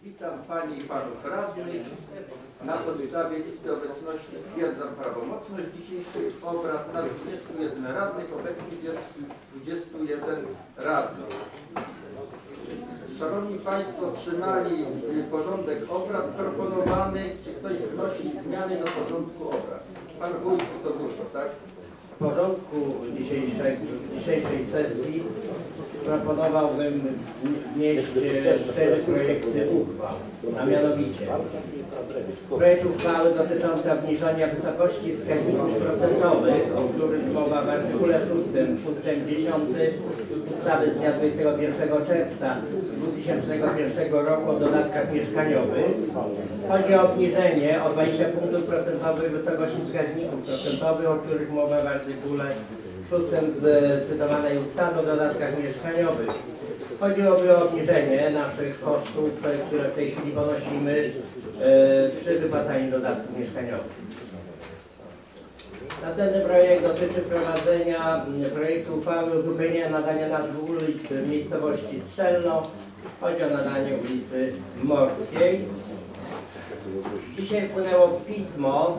Witam Pani i Panów Radnych. Na podstawie listy obecności stwierdzam prawomocność dzisiejszych obrad. Na 21 radnych, obecnie jest 21 radnych. Szanowni Państwo, otrzymali porządek obrad proponowany. Czy ktoś wnosi zmiany do porządku obrad? Pan Wójcik to dużo, tak? W porządku dzisiejszej sesji proponowałbym wnieść 4 projekty uchwał, a mianowicie projekt uchwały dotyczący obniżenia wysokości wskaźników procentowych, o których mowa w artykule 6 ust. 10 ustawy z dnia 21 czerwca 2001 roku o dodatkach mieszkaniowych. Chodzi o obniżenie o 20 punktów procentowych wysokości wskaźników procentowych, o których mowa w artykule 6 cytowanej ustawy o dodatkach mieszkaniowych. Chodzi o obniżenie naszych kosztów, które w tej chwili ponosimy przy wypłacaniu dodatków mieszkaniowych. Następny projekt dotyczy wprowadzenia projektu uchwały uzupełnienia nadania nazwy ulic w miejscowości Strzelno. Chodzi o nadanie ulicy Morskiej. Dzisiaj wpłynęło pismo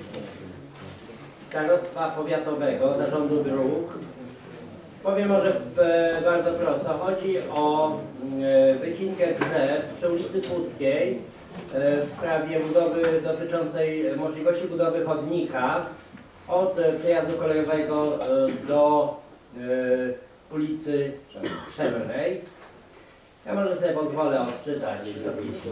Starostwa Powiatowego, Zarządu Dróg. Powiem może bardzo prosto. Chodzi o wycinkę drzew przy ulicy Puckiej w sprawie budowy dotyczącej możliwości budowy chodnika od przejazdu kolejowego do ulicy Szemnej. Ja może sobie pozwolę odczytać to pismo.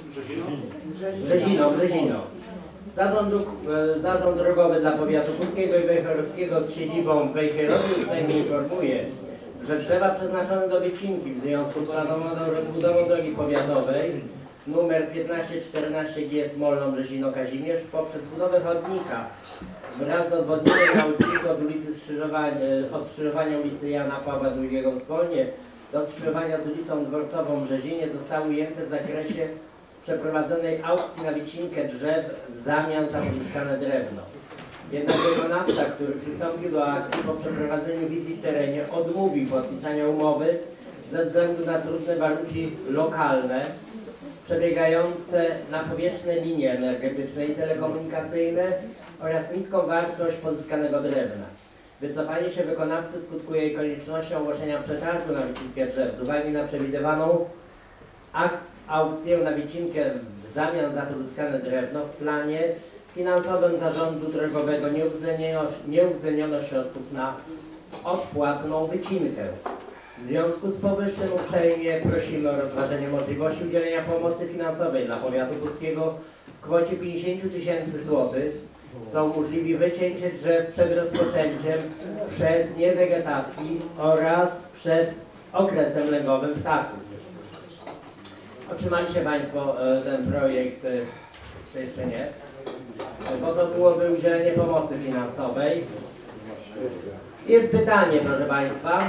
Brzeziną. Zarząd Drogowy dla Powiatu Puckiego i Wejherowskiego z siedzibą w Wejherowie uprzejmie informuje, że drzewa przeznaczone do wycinki w związku z planowaną rozbudową drogi powiatowej nr 1514G Smolno-Brzezino-Kazimierz poprzez budowę chodnika wraz z odwodnieniem na ulicy od ulicy od skrzyżowania ulicy Jana Pawła II w Smolnie do skrzyżowania z ulicą Dworcową w Brzezinie zostały ujęte w zakresie przeprowadzonej aukcji na wycinkę drzew w zamian za uzyskane drewno. Jednak wykonawca, który przystąpił do akcji po przeprowadzeniu wizji w terenie, odmówił podpisania umowy ze względu na trudne warunki lokalne przebiegające na powietrzne linie energetyczne i telekomunikacyjne oraz niską wartość pozyskanego drewna. Wycofanie się wykonawcy skutkuje koniecznością ogłoszenia przetargu na wycinkę drzew z uwagi na przewidywaną aukcję na wycinkę w zamian za pozyskane drewno. W planie finansowym Zarządu Drogowego nie uwzględniono środków na odpłatną wycinkę. W związku z powyższym uprzejmie prosimy o rozważenie możliwości udzielenia pomocy finansowej dla Powiatu Puckiego w kwocie 50 000 złotych, co umożliwi wycięcie drzew przed rozpoczęciem przez niewegetacji oraz przed okresem lęgowym ptaków. Otrzymaliście Państwo ten projekt, czy jeszcze nie? Bo to byłoby udzielenie pomocy finansowej. Jest pytanie, proszę Państwa.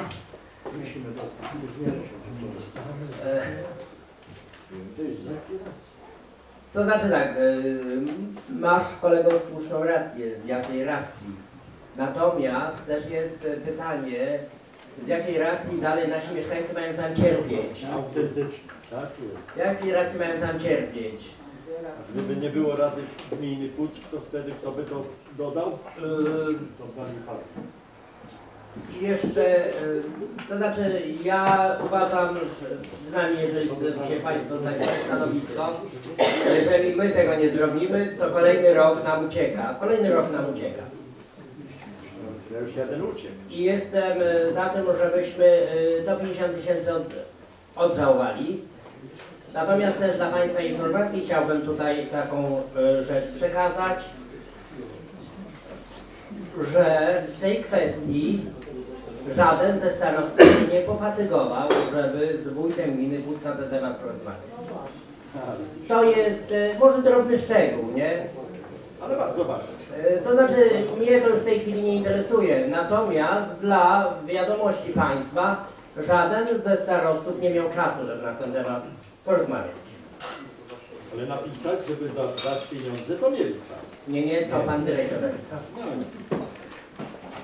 To znaczy tak, masz kolego słuszną rację, z jakiej racji. Natomiast też jest pytanie, z jakiej racji dalej nasi mieszkańcy mają tam cierpieć. Autentycznie, tak jest. Z jakiej racji mają tam cierpieć? Gdyby nie było Rady Gminy Puck, to wtedy kto by to dodał? To pani Farka. I jeszcze, to znaczy ja uważam, że przynajmniej jeżeli się Państwo zajmą stanowisko, jeżeli my tego nie zrobimy, to kolejny rok nam ucieka. Ja już jeden uciekł. I jestem za tym, żebyśmy do 50 000 odżałowali. Natomiast też dla Państwa informacji chciałbym tutaj taką rzecz przekazać, że w tej kwestii żaden ze starostów nie pofatygował, żeby z wójtem gminy Puck na ten temat porozmawiać. To jest może drobny szczegół, nie? Ale bardzo ważne. To znaczy, mnie to już w tej chwili nie interesuje, natomiast dla wiadomości Państwa żaden ze starostów nie miał czasu, żeby na ten temat porozmawiać. Ale napisać, żeby dać pieniądze, to mieli czas. Nie, to Pan dyrektor napisał.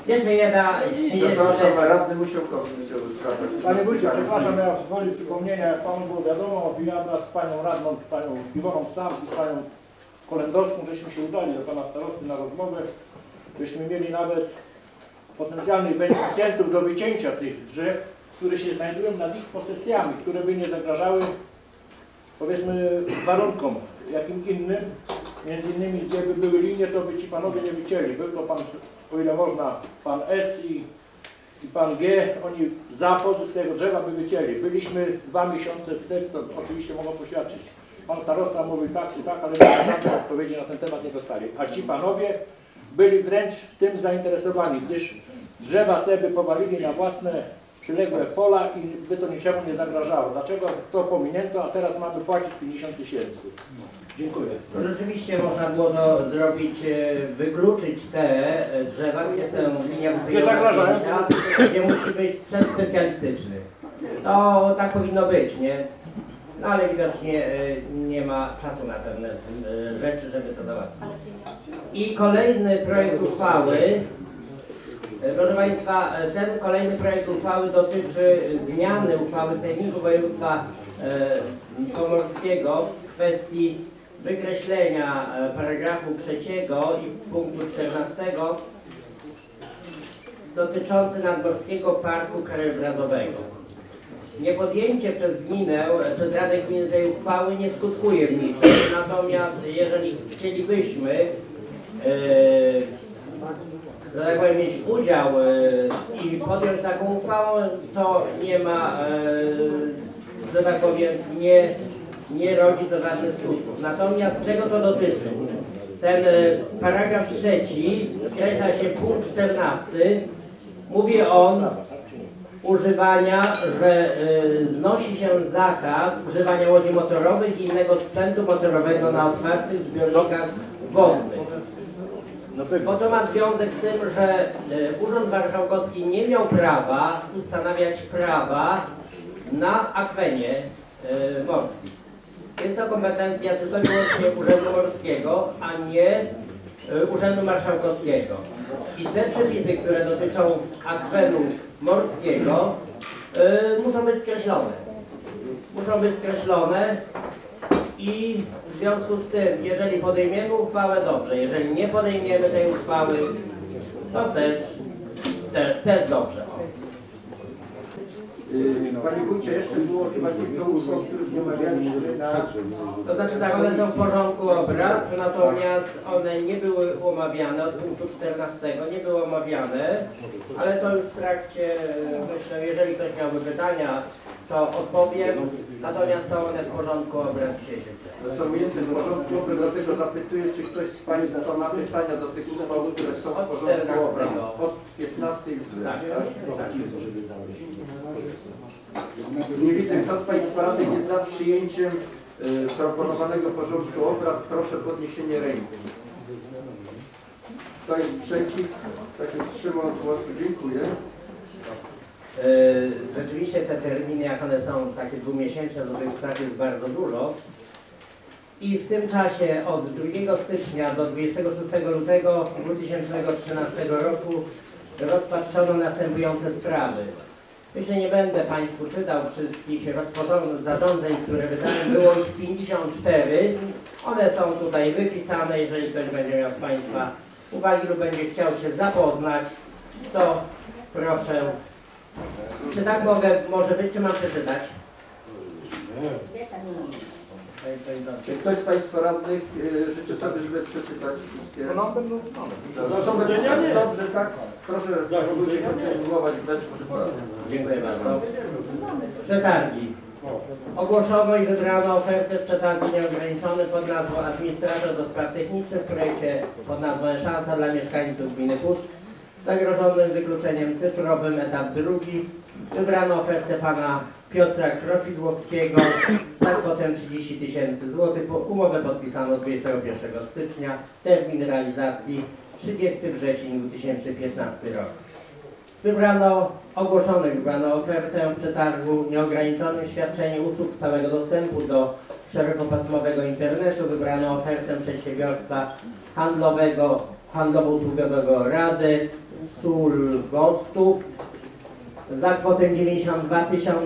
Jeszcze jedna... Przepraszam, radny Musiałkowski chciał sprawę. Panie Wójcie, przepraszam, ja woli przypomnienia, jak Panu było wiadomo, ja wraz z Panią Radną, Panią Iwoną Sam i z Panią Kolendowską, żeśmy się udali do Pana Starosty na rozmowę, byśmy mieli nawet potencjalnych beneficjentów do wycięcia tych drzew, które się znajdują nad ich posesjami, które by nie zagrażały, powiedzmy, warunkom jakim innym, między innymi gdzie by były linie, to by ci panowie nie wycięli. Był to pan, o ile można, pan S i pan G, oni za z tego drzewa by wycięli. Byliśmy 2 miesiące wstecz, co oczywiście mogą poświadczyć. Pan starosta mówił tak czy tak, ale żadnej odpowiedzi na ten temat nie dostali. A ci panowie byli wręcz tym zainteresowani, gdyż drzewa te by powalili na własne przyległe pola i by to niczemu nie zagrażało. Dlaczego to pominięto, a teraz mamy płacić 50 000? Dziękuję. To rzeczywiście można było to zrobić, wykluczyć te drzewa, gdzie są linia Gdzie zagrażają? gdzie musi być sprzęt specjalistyczny. To tak powinno być, nie? No ale widocznie nie ma czasu na pewne rzeczy, żeby to załatwić. I kolejny projekt uchwały, proszę Państwa, ten kolejny projekt uchwały dotyczy zmiany uchwały Sejmiku Województwa Pomorskiego w kwestii wykreślenia paragrafu 3 i punktu 14 dotyczący Nadmorskiego Parku Krajobrazowego. Niepodjęcie przez gminę, przez Radę Gminy tej uchwały nie skutkuje w niczym, natomiast jeżeli chcielibyśmy że tak powiem, mieć udział i podjąć taką uchwałę, to nie ma, że tak powiem, nie rodzi to żadnych skutków. Natomiast czego to dotyczy? Ten paragraf 3 skreśla się punkt 14. Mówi on używania, że znosi się zakaz używania łodzi motorowych i innego sprzętu motorowego na otwartych zbiornikach wodnych. Bo to ma związek z tym, że Urząd Marszałkowski nie miał prawa ustanawiać prawa na akwenie morskim. Jest to kompetencja tylko i wyłącznie Urzędu Morskiego, a nie Urzędu Marszałkowskiego. I te przepisy, które dotyczą akwenu morskiego, muszą być skreślone. Muszą być skreślone i w związku z tym, jeżeli podejmiemy uchwałę, dobrze. Jeżeli nie podejmiemy tej uchwały, to też dobrze. Panie Wójcie, jeszcze było chyba kilka uchwał, których nie omawialiśmy na... To znaczy tak, one są w porządku obrad, natomiast one nie były omawiane od punktu 14, nie były omawiane, ale to już w trakcie, myślę, jeżeli ktoś miałby pytania, to odpowiem, natomiast są one w porządku obrad dzisiejszych. Są ujęte w porządku obrad, dlatego zapytuję, czy ktoś z Państwa ma pytania do tych uchwał, które są w porządku obrad. Od 15 wzwyż. Nie widzę, kto z Państwa radnych jest za przyjęciem proponowanego porządku obrad. Proszę o podniesienie ręki. Kto jest przeciw? Kto się wstrzymał od głosu? Dziękuję. Rzeczywiście te terminy, jak one są takie dwumiesięczne, do tych spraw jest bardzo dużo. I w tym czasie od 2 stycznia do 26 lutego 2013 roku rozpatrzono następujące sprawy. Myślę, nie będę Państwu czytał wszystkich zarządzeń, które wydałem. Było ich 54. One są tutaj wypisane. Jeżeli ktoś będzie miał z Państwa uwagi lub będzie chciał się zapoznać, to proszę. Czy tak może być, czy mam przeczytać? Czy ktoś z Państwa radnych życzy sobie, żeby przeczytać wszystkie? Zarządzenia nie. Dobrze, tak? Proszę kontynuować bez przykładu. Dziękuję bardzo. Przetargi. Ogłoszono i wybrano ofertę przetargu nieograniczony pod nazwą Administrator do spraw technicznych w projekcie pod nazwą Szansa dla mieszkańców gminy Puck zagrożonym wykluczeniem cyfrowym, etap 2. Wybrano ofertę pana Piotra Kropidłowskiego za kwotę 30 000 zł. Umowę podpisano 21 stycznia. Termin realizacji 30 wrzesień 2015 rok. Wybrano ofertę przetargu nieograniczonym świadczenie usług stałego dostępu do szerokopasmowego internetu. Wybrano ofertę przedsiębiorstwa handlowego handlowo-usługowego Rady Sól Gostów za kwotę 92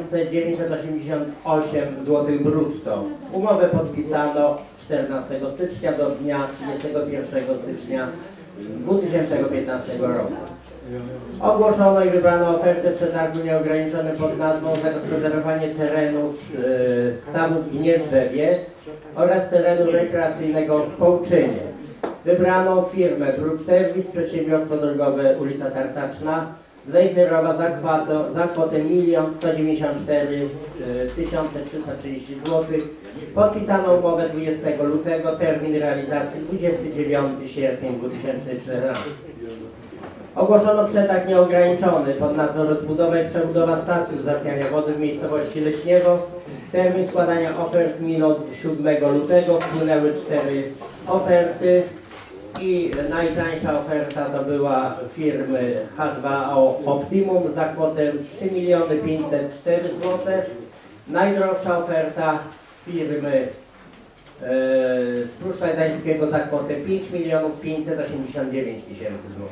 988 zł brutto. Umowę podpisano 14 stycznia do dnia 31 stycznia 2015 roku. Ogłoszono i wybrano ofertę przetargu nieograniczony pod nazwą zagospodarowanie terenów stawów w Gnieżdżewie oraz terenu rekreacyjnego w Połczynie. Wybrano firmę Group Service, przedsiębiorstwo drogowe ulica Tartaczna z Wejherowa za kwotę 1 194 330 zł. Podpisano umowę 20 lutego, termin realizacji 29 sierpnia 2014. Ogłoszono przetarg nieograniczony pod nazwą rozbudowa i przebudowa stacji uzdatniania wody w miejscowości Leśniewo. Termin składania ofert minął 7 lutego, wpłynęły 4 oferty i najtańsza oferta to była firmy H2O Optimum za kwotę 3 504 zł. Najdroższa oferta firmy z Pruszcza Gdańskiego za kwotę 5 589 000 zł.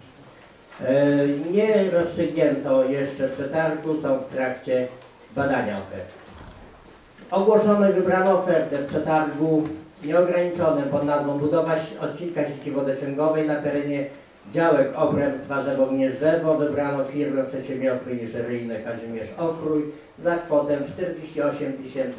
Nie rozstrzygnięto jeszcze przetargu, są w trakcie badania ofert. Ogłoszono i wybrano ofertę w przetargu nieograniczonym pod nazwą budowa odcinka sieci wodociągowej na terenie działek Obrem-Swarzewo-Gnieżdżewo. Wybrano firmę przedsiębiorstwo inżynieryjne Kazimierz Okrój za kwotę 48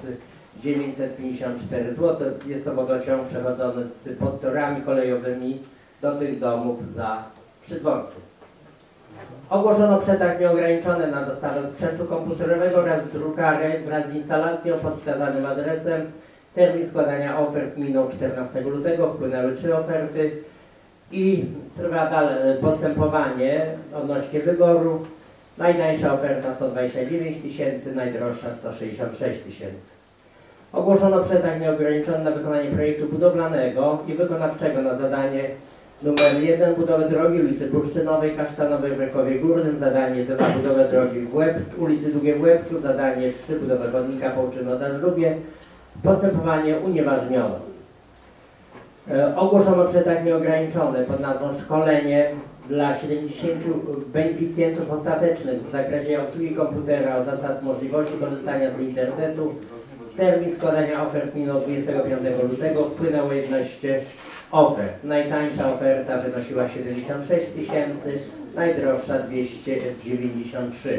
954 zł. Jest to wodociąg przechodzący pod torami kolejowymi do tych domów za Przydworców. Ogłoszono przetarg nieograniczony na dostawę sprzętu komputerowego oraz drukarek wraz z instalacją pod wskazanym adresem. Termin składania ofert minął 14 lutego, wpłynęły 3 oferty i trwa dalej postępowanie odnośnie wyboru. Najtańsza oferta 129 000, najdroższa 166 000. Ogłoszono przetarg nieograniczony na wykonanie projektu budowlanego i wykonawczego na zadanie numer 1 budowę drogi ulicy Bursztynowej, Kasztanowej w Rekowie Górnym, zadanie 2 budowę drogi w ulicy Długie w Łebczu, zadanie 3 budowę chodnika Połczyno-Dażlubie. Postępowanie unieważniono. Ogłoszono przetarg nieograniczony pod nazwą szkolenie dla 70 beneficjentów ostatecznych w zakresie obsługi komputera o zasad możliwości korzystania z internetu. Termin składania ofert minął 25 lutego, wpłynęło 11 ofert. Najtańsza oferta wynosiła 76 000, najdroższa 293.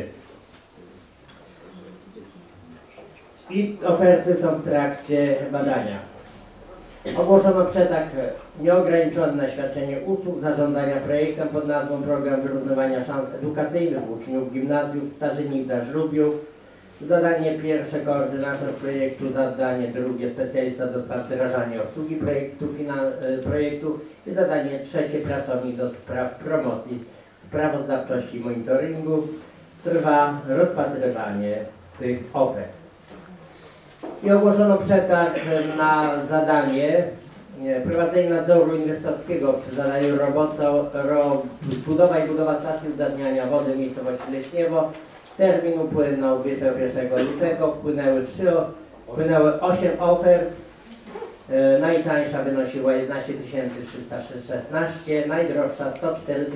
I oferty są w trakcie badania. Ogłoszono przetarg nieograniczony na świadczenie usług zarządzania projektem pod nazwą Program Wyrównywania Szans Edukacyjnych Uczniów Gimnazjów Starzyni w Dażlubiu. Zadanie pierwsze koordynator projektu, zadanie drugie specjalista do spraw wdrażania obsługi projektu i zadanie trzecie pracownik do spraw promocji, sprawozdawczości i monitoringu. Trwa rozpatrywanie tych ofert. I ogłoszono przetarg na zadanie prowadzenie nadzoru inwestorskiego przy zadaniu budowa i budowa stacji uzdatniania wody w miejscowości Leśniewo. Termin upłynął 21 lutego, wpłynęły 8 ofert. Najtańsza wynosiła 11 316, najdroższa 104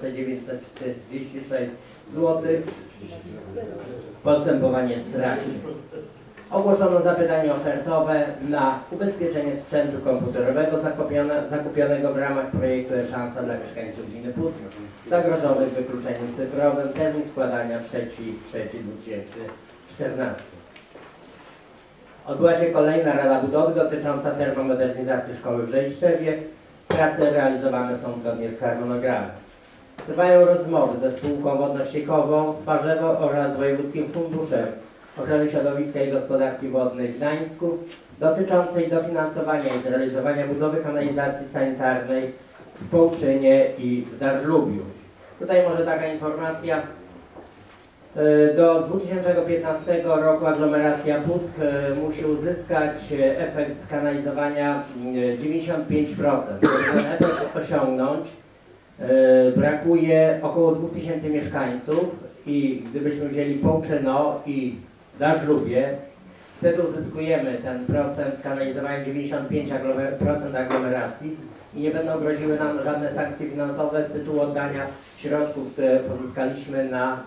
946 zł. Postępowanie w trakcie. Ogłoszono zapytanie ofertowe na ubezpieczenie sprzętu komputerowego zakupionego w ramach projektu E-Szansa dla mieszkańców gminy Puck zagrożonych wykluczeniem cyfrowym. Termin składania 3/3/2014. Odbyła się kolejna Rada Budowy dotycząca termomodernizacji szkoły w Żejszczewie. Prace realizowane są zgodnie z harmonogramem. Trwają rozmowy ze spółką wodno-ściekową z Parzewo oraz Wojewódzkim Funduszem Ochrony Środowiska i Gospodarki Wodnej w Gdańsku dotyczącej dofinansowania i zrealizowania budowy kanalizacji sanitarnej w Połczynie i w Dażlubiu. Tutaj może taka informacja. Do 2015 roku aglomeracja Puck musi uzyskać efekt skanalizowania 95%. Żeby ten efekt osiągnąć, brakuje około 2000 mieszkańców i gdybyśmy wzięli Połczyno i Dażlubie, Wtedy uzyskujemy ten procent skanalizowania 95% aglomeracji i nie będą groziły nam żadne sankcje finansowe z tytułu oddania środków, które pozyskaliśmy na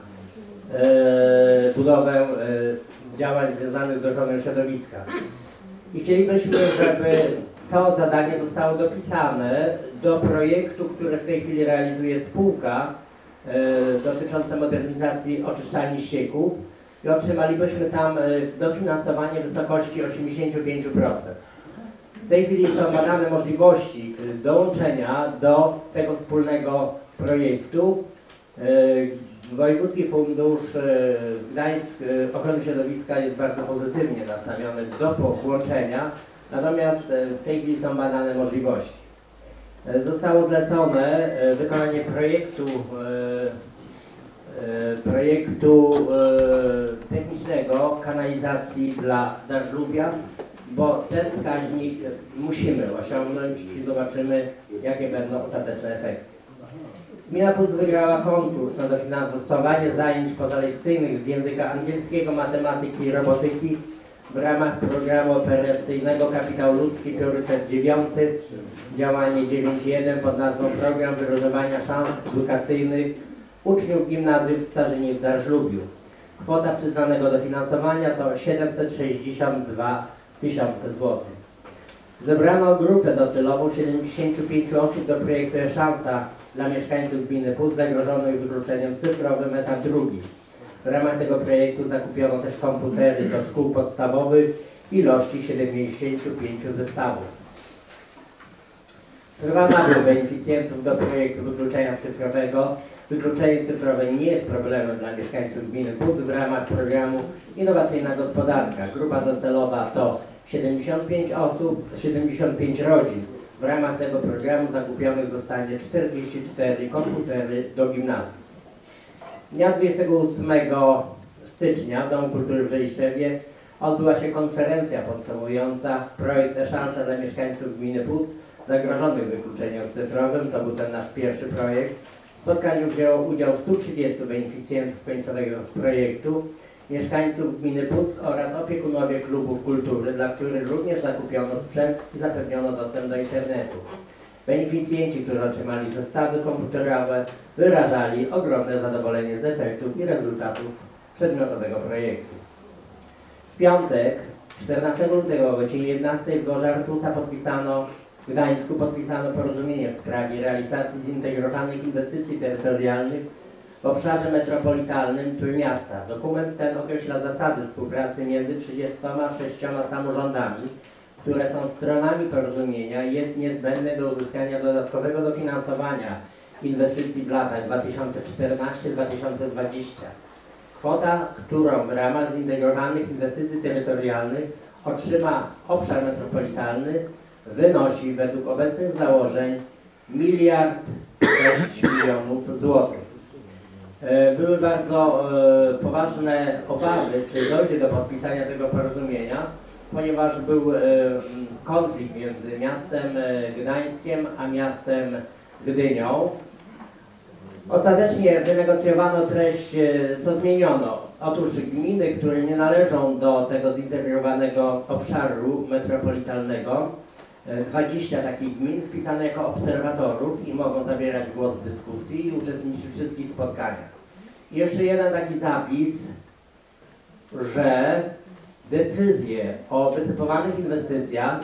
budowę działań związanych z ochroną środowiska. I chcielibyśmy, żeby to zadanie zostało dopisane do projektu, który w tej chwili realizuje spółka dotyczące modernizacji oczyszczalni ścieków i otrzymalibyśmy tam dofinansowanie w wysokości 85%. W tej chwili są badane możliwości dołączenia do tego wspólnego projektu. Wojewódzki Fundusz Gdańsk Ochrony Środowiska jest bardzo pozytywnie nastawiony do włączenia, natomiast w tej chwili są badane możliwości. Zostało zlecone wykonanie projektu technicznego kanalizacji dla Darzlubia, bo ten wskaźnik musimy osiągnąć i zobaczymy, jakie będą ostateczne efekty. Gmina Puck wygrała konkurs na dofinansowanie zajęć pozalekcyjnych z języka angielskiego, matematyki i robotyki w ramach programu operacyjnego Kapitał Ludzki, priorytet 9, działanie 9.1 pod nazwą Program Wyrównywania Szans Edukacyjnych uczniów gimnazjów w Starzynie w Darzlubiu. Kwota przyznanego dofinansowania to 762 000 złotych. Zebrano grupę docelową 75 osób do projektu Szansa dla mieszkańców gminy Puck zagrożonych wykluczeniem cyfrowym, etap drugi. W ramach tego projektu zakupiono też komputery do szkół podstawowych w ilości 75 zestawów. Trwa nabór beneficjentów do projektu wykluczenia cyfrowego. Wykluczenie cyfrowe nie jest problemem dla mieszkańców gminy Puck w ramach programu Innowacyjna Gospodarka. Grupa docelowa to 75 osób, 75 rodzin. W ramach tego programu zakupionych zostanie 44 komputery do gimnazjum. Dnia 28 stycznia w Domu Kultury w Żejszczewie odbyła się konferencja podsumowująca projekt Szansa dla mieszkańców gminy Puck zagrożonych wykluczeniem cyfrowym. To był ten nasz pierwszy projekt. W spotkaniu wzięło udział 130 beneficjentów końcowego projektu, mieszkańców gminy Puck oraz opiekunowie klubów kultury, dla których również zakupiono sprzęt i zapewniono dostęp do internetu. Beneficjenci, którzy otrzymali zestawy komputerowe, wyrażali ogromne zadowolenie z efektów i rezultatów przedmiotowego projektu. W piątek, 14 lutego o godzinie 11 w Dworze Artusa w Gdańsku podpisano porozumienie w sprawie realizacji zintegrowanych inwestycji terytorialnych w obszarze metropolitalnym Trójmiasta. Dokument ten określa zasady współpracy między 36 samorządami, które są stronami porozumienia i jest niezbędny do uzyskania dodatkowego dofinansowania inwestycji w latach 2014-2020. Kwota, którą w ramach zintegrowanych inwestycji terytorialnych otrzyma obszar metropolitalny, wynosi według obecnych założeń 1 006 milionów złotych. Były bardzo poważne obawy, czy dojdzie do podpisania tego porozumienia, ponieważ był konflikt między miastem Gdańskiem a miastem Gdynią. Ostatecznie wynegocjowano treść, co zmieniono. Otóż gminy, które nie należą do tego zintegrowanego obszaru metropolitalnego, 20 takich gmin wpisano jako obserwatorów i mogą zabierać głos w dyskusji i uczestniczyć w wszystkich spotkaniach. I jeszcze jeden taki zapis, że decyzje o wytypowanych inwestycjach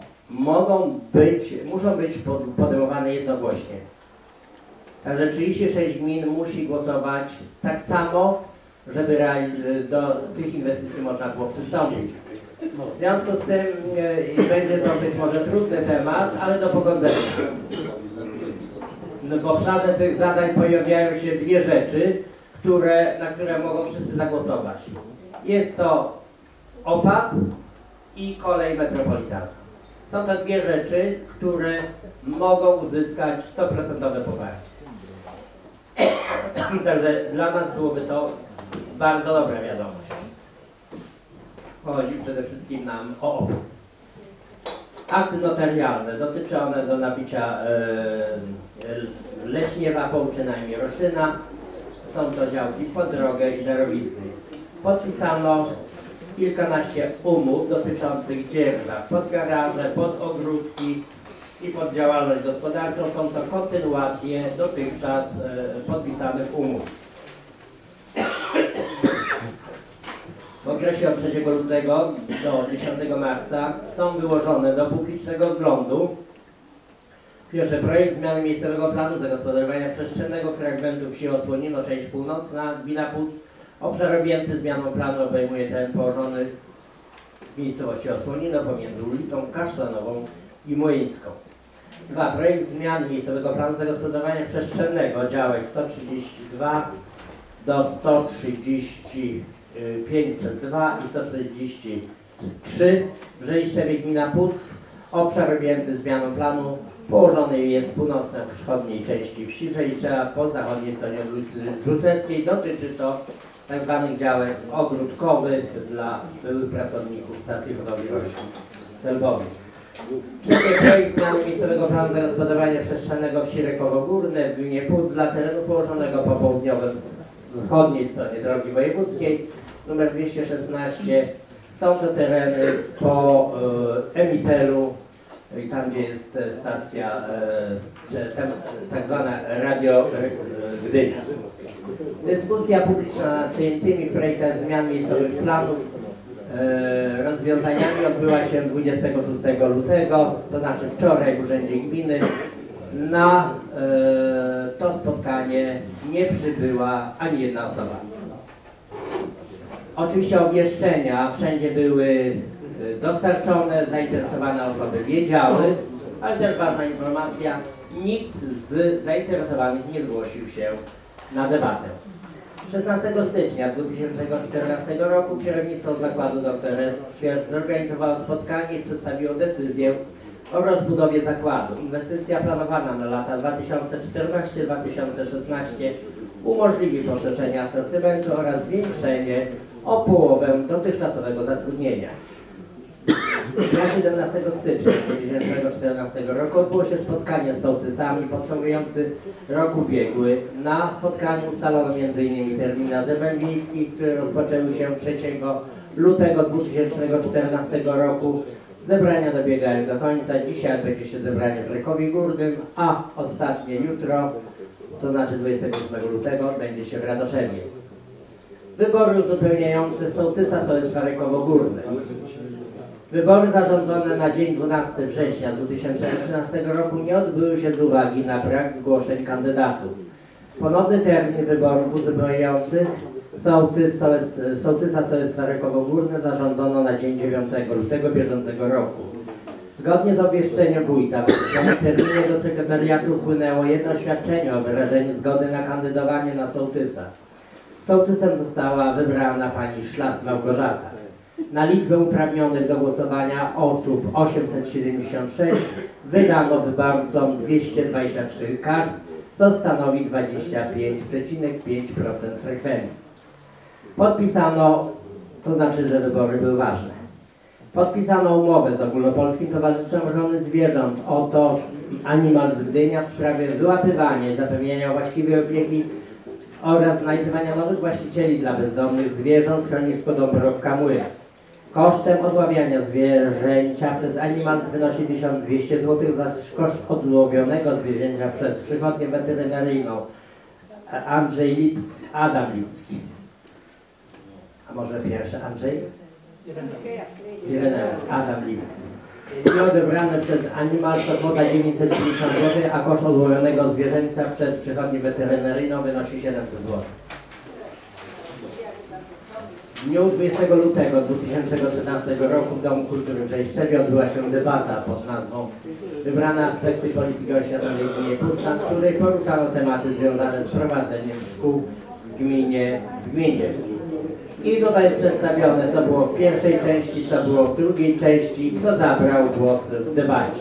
muszą być podejmowane jednogłośnie. Także 36 gmin musi głosować tak samo, żeby do tych inwestycji można było przystąpić. W związku z tym będzie to być może trudny temat, ale do pogodzenia. W obszarze tych zadań pojawiają się dwie rzeczy, na które mogą wszyscy zagłosować. Jest to OPAP i kolej metropolitalna. Są to dwie rzeczy, które mogą uzyskać 100% poparcie. Także dla nas byłoby to bardzo dobra wiadomość. Chodzi przede wszystkim nam o OPAP. Akty notarialne, dotyczy one do nabycia Leśniewa, Połczyna i Mieroszyna. Są to działki pod drogę i darowizny. Podpisano kilkanaście umów dotyczących dzierżaw pod garaże, pod ogródki i pod działalność gospodarczą. Są to kontynuacje dotychczas podpisanych umów. W okresie od 3 lutego do 10 marca są wyłożone do publicznego oglądu pierwszy projekt zmiany miejscowego planu zagospodarowania przestrzennego fragmentu wsi Osłonino, część północna, gmina Puck. Obszar objęty zmianą planu obejmuje teren położony w miejscowości Osłonino pomiędzy ulicą Kasztanową i Młyńską. 2. Projekt zmiany miejscowego planu zagospodarowania przestrzennego działek 132 do 135/2 i 143 w Żejszczewie, gmina Puck. Obszar objęty zmianą planu położony jest w północno-wschodniej części wsi Żejszczewa po zachodniej stronie od ulicy Żuczewskiej. Dotyczy to tzw. działek ogródkowych dla byłych pracowników stacji hodowli roślin celbowych. 3. Projekt zmiany miejscowego planu zagospodarowania przestrzennego wsi Rekowo Górne w gminie Puck dla terenu położonego po południowym wschodniej stronie drogi wojewódzkiej nr 216. Są to tereny po Emiteru i tam, gdzie jest stacja tak zwana Radio Gdynia. Dyskusja publiczna nad przyjętymi w projektach zmian miejscowych planów rozwiązaniami odbyła się 26 lutego, to znaczy wczoraj w Urzędzie Gminy. Na to spotkanie nie przybyła ani jedna osoba. Oczywiście obwieszczenia wszędzie były dostarczone, zainteresowane osoby wiedziały, ale też ważna informacja, nikt z zainteresowanych nie zgłosił się na debatę. 16 stycznia 2014 roku kierownictwo zakładu dr Świercz zorganizowało spotkanie i przedstawiło decyzję o rozbudowie zakładu. Inwestycja planowana na lata 2014-2016 umożliwi poszerzenie asortymentu oraz zwiększenie o połowę dotychczasowego zatrudnienia. Dnia 17 stycznia 2014 roku odbyło się spotkanie z sołtysami podsumowujący rok ubiegły. Na spotkaniu ustalono m.in. terminy zebrań wiejskich, które rozpoczęły się 3 lutego 2014 roku. Zebrania dobiegają do końca. Dzisiaj będzie się zebranie w Rekowie Górnym, a ostatnie jutro, to znaczy 28 lutego, będzie się w Radoszewie. Wybory uzupełniające sołtysa sołectwa Rekowo Górne. Wybory zarządzone na dzień 12 września 2013 roku nie odbyły się z uwagi na brak zgłoszeń kandydatów. Ponowny termin wyborów uzupełniających sołtysa sołectwa Rekowo Górne zarządzono na dzień 9 lutego bieżącego roku. Zgodnie z obwieszczeniem wójta w tym terminie do sekretariatu wpłynęło jedno oświadczenie o wyrażeniu zgody na kandydowanie na sołtysa. Sołtysem została wybrana pani Szlas Małgorzata. Na liczbę uprawnionych do głosowania osób 876 wydano wyborcom 223 kart, co stanowi 25,5% frekwencji. Podpisano, to znaczy, że wybory były ważne. Podpisano umowę z Ogólnopolskim Towarzystwem Ochrony Zwierząt Oto Animals Gdynia w sprawie wyłapywania i zapewnienia właściwej opieki oraz znajdywania nowych właścicieli dla bezdomnych zwierząt w schronisku Dąbrowka Młyna. Kosztem odławiania zwierzęcia przez Animals wynosi 1200 zł, zaś koszt odłowionego zwierzęcia przez przychodnię weterynaryjną Adam Lipski. A może pierwszy Andrzej? Ireneusz, Adam Lipski. I odebrane przez Animals to kwota 950 zł, a koszt odłowionego zwierzęcia przez przychodnię weterynaryjną wynosi 700 zł. W dniu 20 lutego 2013 roku w Domu Kultury w Żejszczewie odbyła się debata pod nazwą Wybrane aspekty polityki oświatowej w gminie Puck, w której poruszano tematy związane z prowadzeniem szkół w gminie. I tutaj jest przedstawione, co było w pierwszej części, co było w drugiej części i kto zabrał głos w debacie.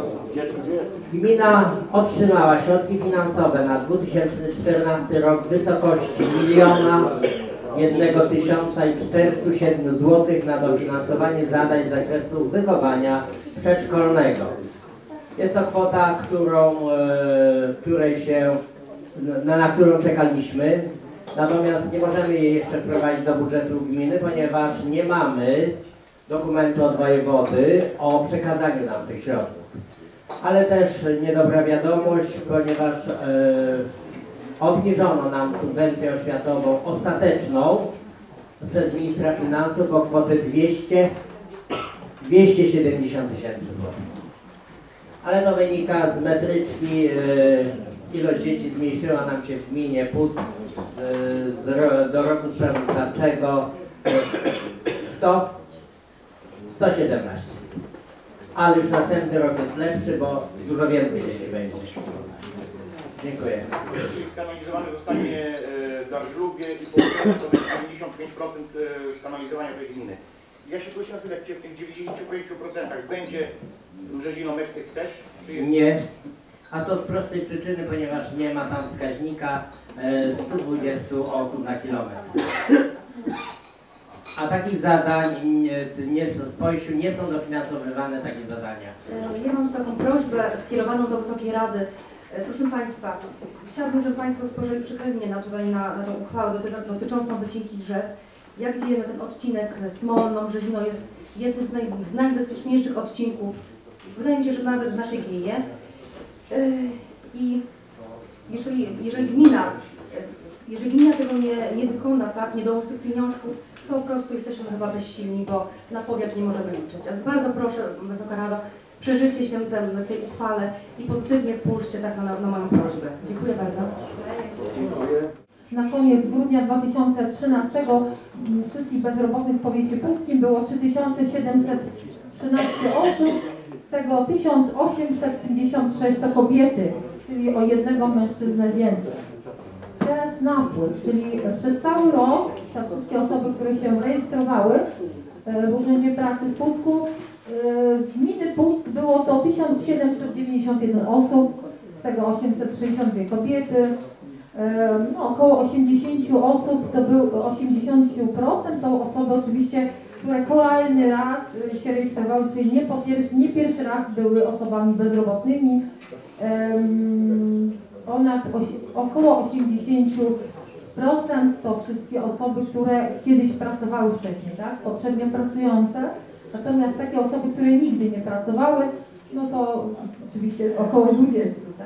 Gmina otrzymała środki finansowe na 2014 rok w wysokości 1 407 zł na dofinansowanie zadań z zakresu wychowania przedszkolnego. Jest to kwota, na którą czekaliśmy. Natomiast nie możemy jej jeszcze wprowadzić do budżetu gminy, ponieważ nie mamy dokumentu od wojewody o przekazaniu nam tych środków. Ale też niedobra wiadomość, ponieważ obniżono nam subwencję oświatową ostateczną przez ministra finansów o kwotę 270 000 złotych. Ale to wynika z metryczki, ilość dzieci zmniejszyła nam się w gminie Puck do roku sprawozdawczego 117. Ale już następny rok jest lepszy, bo dużo więcej dzieci będzie. Dziękuję. Jeśli skanalizowany zostanie Darżlubie i połączone to będzie 95% skanalizowania tej gminy. Ja się proszę na tyle, czy w tych 95% będzie Brzezino Meksyk też? Czy jest... Nie. A to z prostej przyczyny, ponieważ nie ma tam wskaźnika 120 osób na kilometr. A takich zadań w Spojsiu nie są dofinansowywane takie zadania. Ja mam taką prośbę skierowaną do Wysokiej Rady. Proszę Państwa, chciałabym, żeby Państwo spojrzeli przychylnie na tą uchwałę dotyczącą wycinki drzew. Jak wiemy, ten odcinek Smolno, Brzezino jest jednym z najbezpieczniejszych odcinków, wydaje mi się, że nawet w naszej gminie. I jeżeli gmina tego nie wykona, tak, nie dołoży tych pieniążków, to po prostu jesteśmy chyba bezsilni, bo na powiat nie możemy liczyć. A więc bardzo proszę, Wysoka Rado, przeżycie się tej uchwale i pozytywnie spójrzcie tak na moją prośbę. Dziękuję bardzo. Dziękuję. Na koniec grudnia 2013 wszystkich bezrobotnych w powiecie puckim było 3713 osób, z tego 1856 to kobiety, czyli o jednego mężczyznę więcej. Teraz napływ, czyli przez cały rok te wszystkie osoby, które się rejestrowały w Urzędzie Pracy w Pucku, z gminy Puck było to 1791 osób, z tego 862 kobiety. No, około 80 osób, to był 80% to osoby oczywiście, które kolejny raz się rejestrowały, czyli nie pierwszy raz były osobami bezrobotnymi. Około 80% to wszystkie osoby, które kiedyś pracowały wcześniej, tak? Poprzednio pracujące. Natomiast takie osoby, które nigdy nie pracowały, no to oczywiście około 20, tak?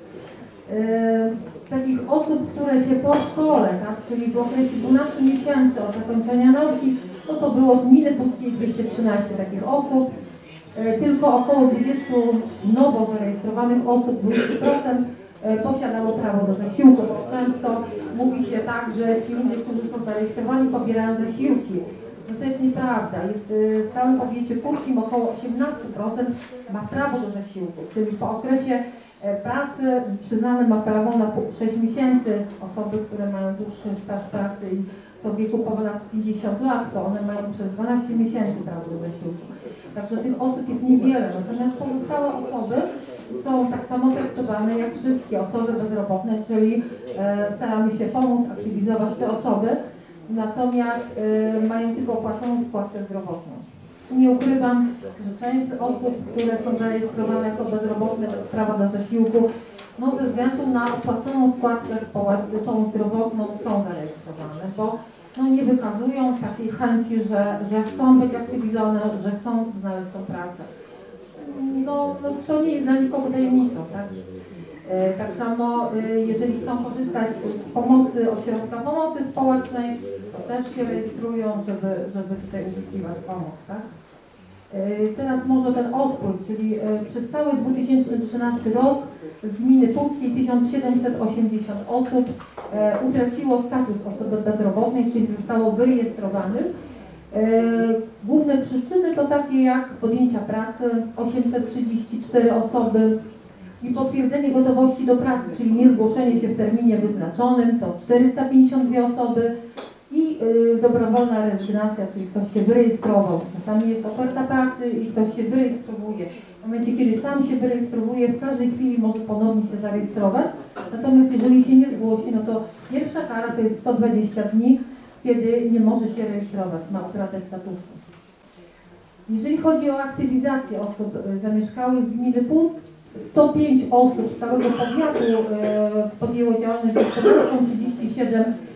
Takich osób, które się po szkole, tak, czyli w okresie 12 miesięcy od zakończenia nauki, no to było z gminy puckiej 213 takich osób. Tylko około 20 nowo zarejestrowanych osób, 20% posiadało prawo do zasiłku. Często mówi się tak, że ci ludzie, którzy są zarejestrowani, pobierają zasiłki. No to jest nieprawda. Jest w całym powiecie puckim około 18% ma prawo do zasiłku, czyli po okresie pracy przyznane ma prawo na 6 miesięcy. Osoby, które mają dłuższy staż pracy i są w wieku ponad 50 lat, to one mają przez 12 miesięcy prawo do zasiłku. Także tych osób jest niewiele, natomiast pozostałe osoby są tak samo traktowane jak wszystkie osoby bezrobotne, czyli staramy się pomóc, aktywizować te osoby, natomiast mają tylko opłaconą składkę zdrowotną. Nie ukrywam, że część z osób, które są zarejestrowane jako bezrobotne bez prawa do zasiłku, no ze względu na opłaconą składkę tą zdrowotną są zarejestrowane, bo no, nie wykazują takiej chęci, że chcą być aktywizowane, że chcą znaleźć tą pracę. No to nie jest dla nikogo tajemnicą, tak? Tak samo, jeżeli chcą korzystać z pomocy ośrodka pomocy społecznej, to też się rejestrują, żeby tutaj uzyskiwać pomoc, tak? Teraz może ten odpływ, czyli przez cały 2013 rok z gminy puckiej 1780 osób utraciło status osoby bezrobotnej, czyli zostało wyrejestrowanych. Główne przyczyny to takie jak podjęcia pracy 834 osoby i potwierdzenie gotowości do pracy, czyli niezgłoszenie się w terminie wyznaczonym to 452 osoby i dobrowolna rezygnacja, czyli ktoś się wyrejestrował. Czasami jest oferta pracy i ktoś się wyrejestrowuje. W momencie, kiedy sam się wyrejestrowuje, w każdej chwili może ponownie się zarejestrować. Natomiast jeżeli się nie zgłosi, no to pierwsza kara to jest 120 dni, kiedy nie może się rejestrować, ma utratę statusu. Jeżeli chodzi o aktywizację osób zamieszkałych z gminy Puck, 105 osób z całego powiatu podjęło działalność gospodarczą, 37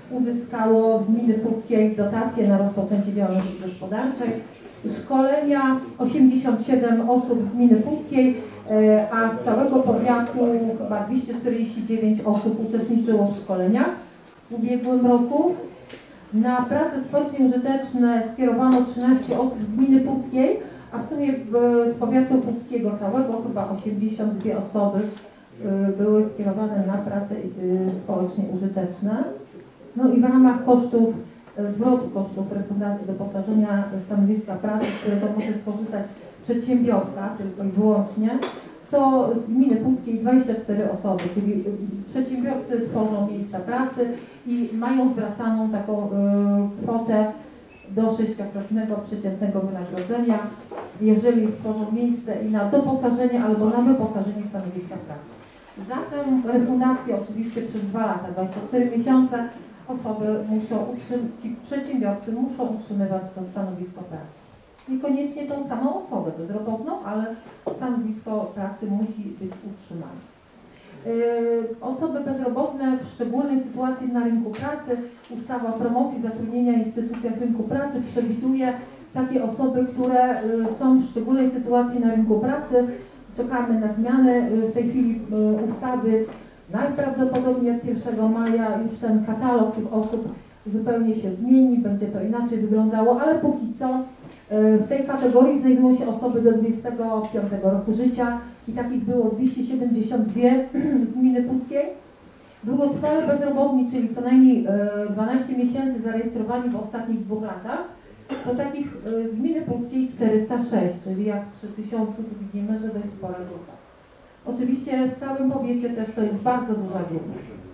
uzyskało z gminy puckiej dotacje na rozpoczęcie działalności gospodarczej. Szkolenia 87 osób z gminy puckiej, a z całego powiatu chyba 249 osób uczestniczyło w szkoleniach w ubiegłym roku. Na prace społecznie użyteczne skierowano 13 osób z gminy puckiej, a w sumie z powiatu puckiego całego chyba 82 osoby były skierowane na prace społecznie użyteczne. No i w ramach kosztów, zwrotu kosztów refundacji doposażenia stanowiska pracy, z którego może skorzystać przedsiębiorca tylko i wyłącznie, to z gminy puckiej 24 osoby, czyli przedsiębiorcy tworzą miejsca pracy i mają zwracaną taką kwotę do 6-krotnego przeciętnego wynagrodzenia, jeżeli stworzą miejsce i na doposażenie albo na wyposażenie stanowiska pracy. Zatem refundację oczywiście przez 2 lata, 24 miesiące osoby ci przedsiębiorcy muszą utrzymywać to stanowisko pracy. Niekoniecznie tą samą osobę bezrobotną, ale stanowisko pracy musi być utrzymane. Osoby bezrobotne w szczególnej sytuacji na rynku pracy, ustawa o promocji zatrudnienia i instytucjach rynku pracy przewiduje takie osoby, które są w szczególnej sytuacji na rynku pracy. Czekamy na zmiany w tej chwili ustawy. Najprawdopodobniej od 1 maja już ten katalog tych osób zupełnie się zmieni, będzie to inaczej wyglądało, ale póki co w tej kategorii znajdują się osoby do 25 roku życia i takich było 272 z gminy puckiej. Długotrwale bezrobotni, czyli co najmniej 12 miesięcy zarejestrowani w ostatnich 2 latach, to takich z gminy puckiej 406, czyli jak 3000 tu widzimy, że dość spora grupa. Oczywiście w całym powiecie też to jest bardzo duża grupa.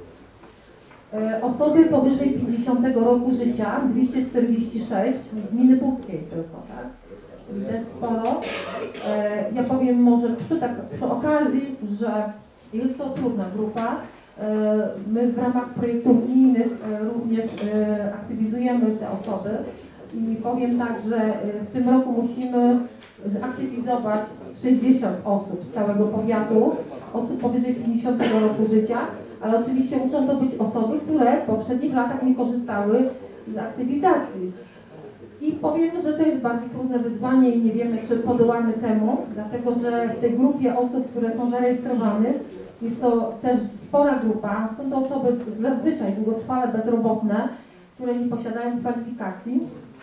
Osoby powyżej 50 roku życia 246 z gminy puckiej tylko, tak? Czyli też sporo. Ja powiem może przy okazji, że jest to trudna grupa. My w ramach projektów unijnych również aktywizujemy te osoby i powiem tak, że w tym roku musimy zaktywizować 60 osób z całego powiatu, osób powyżej 50 roku życia, ale oczywiście muszą to być osoby, które w poprzednich latach nie korzystały z aktywizacji. I powiem, że to jest bardzo trudne wyzwanie i nie wiemy, czy podołamy temu, dlatego że w tej grupie osób, które są zarejestrowane, jest to też spora grupa, są to osoby zazwyczaj długotrwale bezrobotne, które nie posiadają kwalifikacji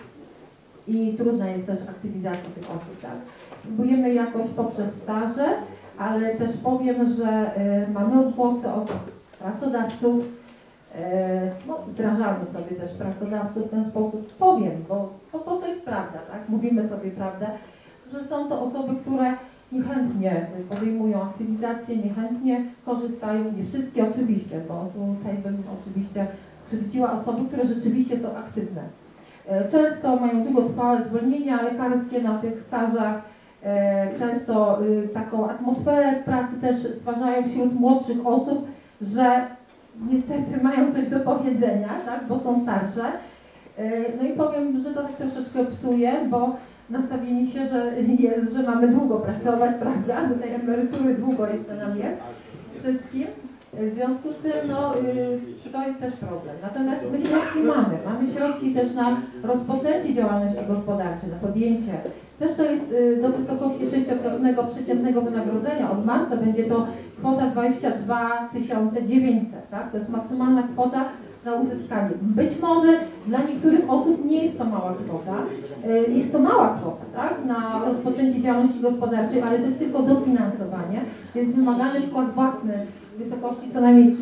i trudna jest też aktywizacja tych osób. Tak? Próbujemy jakoś poprzez staże, ale też powiem, że mamy odgłosy od pracodawców, no, zrażamy sobie też pracodawców w ten sposób, powiem, bo to jest prawda, tak? Mówimy sobie prawdę, że są to osoby, które niechętnie podejmują aktywizację, niechętnie korzystają, nie wszystkie oczywiście, bo tutaj bym oczywiście skrzywdziła osoby, które rzeczywiście są aktywne. Często mają długotrwałe zwolnienia lekarskie na tych stażach, często taką atmosferę pracy też stwarzają wśród młodszych osób, że niestety mają coś do powiedzenia, tak, bo są starsze. No i powiem, że to tak troszeczkę psuje, bo nastawienie się, że mamy długo pracować, prawda, do tej emerytury długo jeszcze nam jest wszystkim. W związku z tym, no, to jest też problem. Natomiast my środki mamy środki też na rozpoczęcie działalności gospodarczej, na podjęcie. Też to jest do wysokości 6-krotnego przeciętnego wynagrodzenia. Od marca będzie to kwota 22 900, tak? To jest maksymalna kwota na uzyskanie. Być może dla niektórych osób nie jest to mała kwota. Jest to mała kwota, tak? Na rozpoczęcie działalności gospodarczej, ale to jest tylko dofinansowanie. Jest wymagany wkład własny w wysokości co najmniej 30%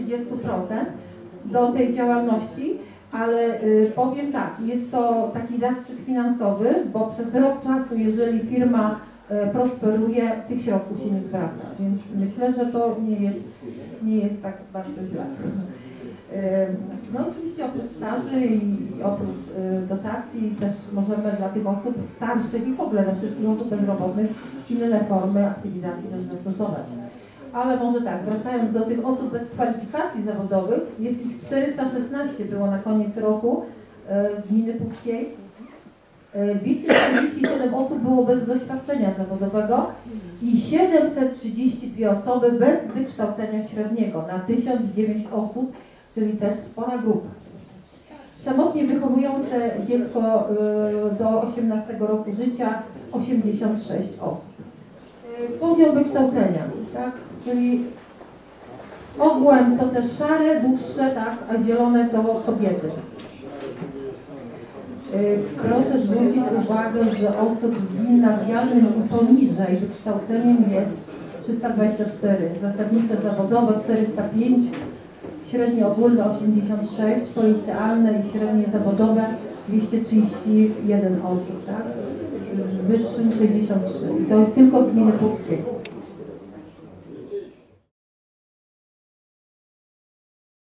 do tej działalności, ale powiem tak, jest to taki zastrzyk finansowy, bo przez rok czasu, jeżeli firma prosperuje, tych środków się nie zwraca, więc myślę, że to nie jest tak bardzo źle. No oczywiście oprócz staży i oprócz dotacji też możemy dla tych osób starszych i w ogóle dla wszystkich osób bezrobotnych inne formy aktywizacji też zastosować. Ale może tak, wracając do tych osób bez kwalifikacji zawodowych, jest ich 416 było na koniec roku z gminy puckiej. 247 osób było bez doświadczenia zawodowego i 732 osoby bez wykształcenia średniego na 1009 osób, czyli też spora grupa. Samotnie wychowujące dziecko do 18 roku życia 86 osób. Poziom wykształcenia, tak? Czyli ogółem to też szare, dłuższe, tak? A zielone to kobiety. Proszę zwrócić uwagę, że osób z gimnazjalnym i poniżej wykształceniem jest 324, zasadnicze zawodowe 405, średnie ogólne 86, policealne i średnie zawodowe 231 osób, tak? Z wyższym 63. I to jest tylko z gminy Puckiej.